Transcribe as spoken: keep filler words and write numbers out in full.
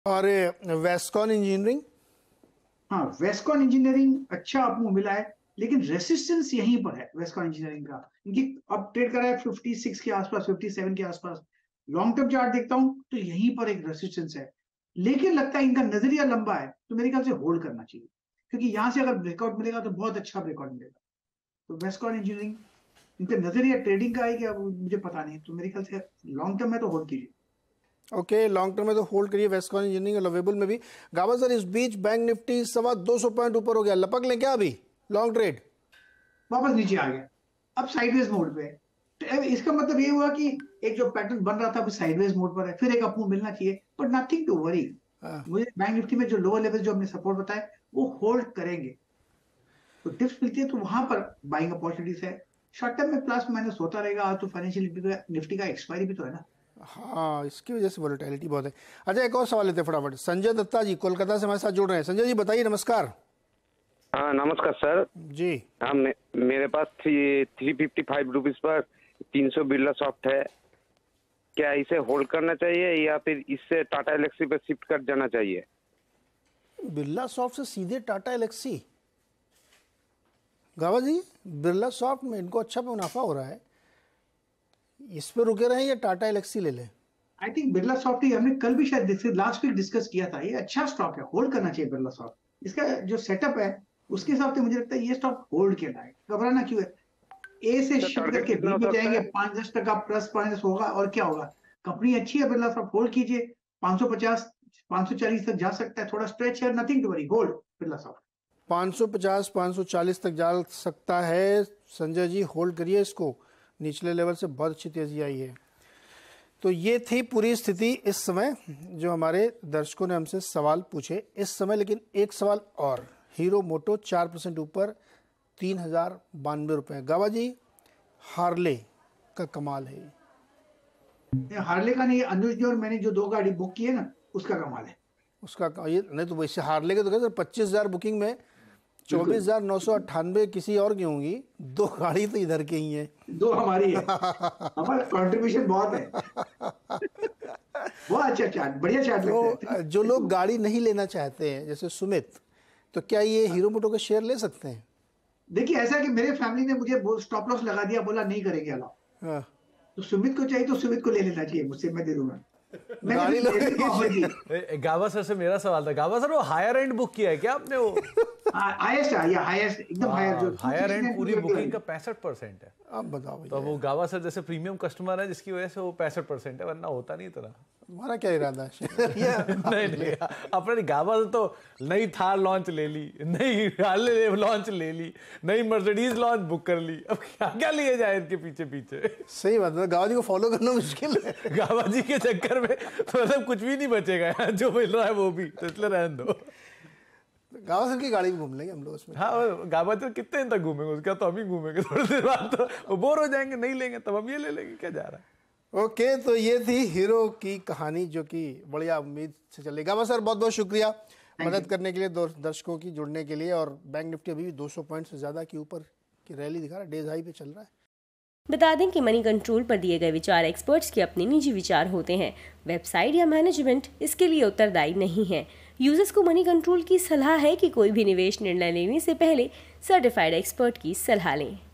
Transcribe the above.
और वेस्कॉन इंजीनियरिंग, हाँ वेस्कॉन इंजीनियरिंग अच्छा आपको मिला है, लेकिन रेसिस्टेंस यहीं पर है वेस्कॉन इंजीनियरिंग का। इनकी अब ट्रेड करा है छप्पन के आसपास, सत्तावन के आसपास। लॉन्ग टर्म चार्ट देखता हूं तो यहीं पर एक रेसिस्टेंस है, लेकिन लगता है इनका नजरिया लंबा है, तो मेरे ख्याल से होल्ड करना चाहिए, क्योंकि यहां से अगर ब्रेकआउट मिलेगा तो बहुत अच्छा ब्रेकआउट मिलेगा। तो वेस्कॉन इंजीनियरिंग इनका नजरिया ट्रेडिंग का है कि अब मुझे पता नहीं, तो मेरे ख्याल से लॉन्ग टर्म में तो होल्ड कीजिए। ओके लॉन्ग टर्म में तो होल्ड करिए वेस्कॉन इंजीनियरिंग। लवेबल में भी गावा सर इस बीच बैंक निफ्टी सवा दो सौ पॉइंट ऊपर हो गया, लपक लें क्या अभी लॉन्ग ट्रेड? वापस नीचे आ गया, अब साइडवेज मोड पे है। तो इसका मतलब ये हुआ कि एक जो पैटर्न बन रहा था वो साइडवेज मोड पर है, फिर एक अपमूव मिलना चाहिए, बट नथिंग टू वरी। मुझे बैंक निफ्टी में जो लोअर लेवल जो हमने सपोर्ट बताया वो होल्ड करेंगे, तो डिप्स मिलती है तो वहां पर बाइंग अपॉर्चुनिटीज है। शॉर्ट टर्म में प्लस माइनस होता रहेगा। आज तो फाइनेंशियल निफ्टी का एक्सपायरी भी तो है ना। हाँ इसकी वजह से वोलेटिलिटी बहुत है। अच्छा एक और सवाल लेते हैं फटाफट, संजय दत्ता जी कोलकाता से हमारे साथ जुड़ रहे हैं। संजय जी बताइए, नमस्कार। हाँ नमस्कार सर जी। हाँ मे, मेरे पास three three fifty five rupees पर तीन सौ बिरला सॉफ्ट है, क्या इसे होल्ड करना चाहिए या फिर इससे टाटा एलेक्सी पे शिफ्ट कर जाना चाहिए? बिरला सॉफ्ट से सीधे टाटा एलेक्सी? गावा जी बिरला सॉफ्ट में इनको अच्छा मुनाफा हो रहा है, इस पे रुके रहे या टाटा एलेक्सी ले लें? आई थिंक बिरला सॉफ्ट ही हमने कल भी शायद लास्ट वीक डिस्कस किया था, ये अच्छा स्टॉक है, होल्ड करना चाहिए बिरला सॉफ्ट। इसका जो सेटअप है उसके हिसाब से मुझे लगता है ये स्टॉक होल्ड के लायक, घबराना क्यों है। ए से शिफ्ट करके बी में जाएंगे, पांच दस टका प्लस माइनस होगा और क्या होगा। कंपनी अच्छी है, बिरला सॉफ्ट होल्ड कीजिए। पाँच सौ पचास पाँच सौ चालीस तक जा सकता है, थोड़ा स्ट्रेच है, nothing to worry, hold Birlasoft. पाँच सौ पचास पाँच सौ चालीस तक जा सकता है संजय जी, होल्ड करिए इसको, निचले लेवल से बहुत अच्छी तेजी आई है। तो ये थी पूरी स्थिति इस समय जो हमारे दर्शकों ने हमसे सवाल पूछे इस समय। लेकिन एक सवाल और, हीरो मोटो चार परसेंट ऊपर, तीन हजार बानवे रुपये। गावा जी हार्ले का कमाल है। हार्ले का नहीं, अनुज जी और मैंने जो दो गाड़ी बुक की है ना उसका कमाल है। उसका ये नहीं तो वैसे हार्ले के तो कहते पच्चीस हजार बुकिंग में चौबीस हजार नौ सौ अट्ठानवे किसी और की होंगी, दो गाड़ी तो इधर की ही है, दो हमारी है। हमारा कंट्रीब्यूशन बहुत है। बहुत अच्छा चार्ट, बढ़िया चार्ट लगता है। जो लोग गाड़ी नहीं लेना चाहते हैं जैसे सुमित, तो क्या ये हीरो मोटो के शेयर ले सकते हैं? देखिए ऐसा कि मेरे फैमिली ने मुझे स्टॉप लॉस लगा दिया, बोला नहीं करेंगे अलाउ। तो सुमित को चाहिए तो सुमित को ले लेना चाहिए मुझसे, मैं दे दूंगा। गावा सर से मेरा सवाल था, गावा सर वो हायर एंड बुक किया है क्या आपने? वो हाईएस्ट है या हाईएस्ट एकदम हायर, जो हायर एंड पूरी बुकिंग का पैंसठ परसेंट है। अब बताओ तो वो गावा सर जैसे प्रीमियम कस्टमर है जिसकी वजह से वो पैंसठ परसेंट है, वरना होता नहीं इतना। हमारा क्या इरादा है? नहीं नहीं अपने गावा से तो नई थार लॉन्च ले ली, नई हार्ले लॉन्च ले ली, नई मर्सिडीज लॉन्च बुक कर ली, अब क्या क्या लिए जाए इनके पीछे पीछे। सही बात है, गावा जी को फॉलो करना मुश्किल है। गावा जी के चक्कर में तो मतलब कुछ भी नहीं बचेगा, जो मिल रहा है वो भी, तो इसलिए रहने दो। गावा सर की गाड़ी भी घूम लेंगे हम लोग उसमें। हाँ गावा सर कितने दिन तक घूमेंगे, उसका तो हम ही घूमेंगे, थोड़ी देर बाद तो वो बोर हो जाएंगे, नहीं लेंगे तब हम ये ले लेंगे, क्या जा रहा है। ओके okay, तो ये थी हीरो की कहानी जो कि बढ़िया उम्मीद से चलेगी। गावा सर बहुत बहुत शुक्रिया मदद करने के लिए, दर्शकों की जुड़ने के लिए। और बैंक निफ्टी अभी भी दो सौ पॉइंट से ज़्यादा के ऊपर की रैली दिखा रहा है, डेज हाई पे चल रहा है। बता दें कि मनी कंट्रोल पर दिए गए विचार एक्सपर्ट्स के अपने निजी विचार होते हैं, वेबसाइट या मैनेजमेंट इसके लिए उत्तरदायी नहीं है। यूजर्स को मनी कंट्रोल की सलाह है कि कोई भी निवेश निर्णय लेने से पहले सर्टिफाइड एक्सपर्ट की सलाह लें।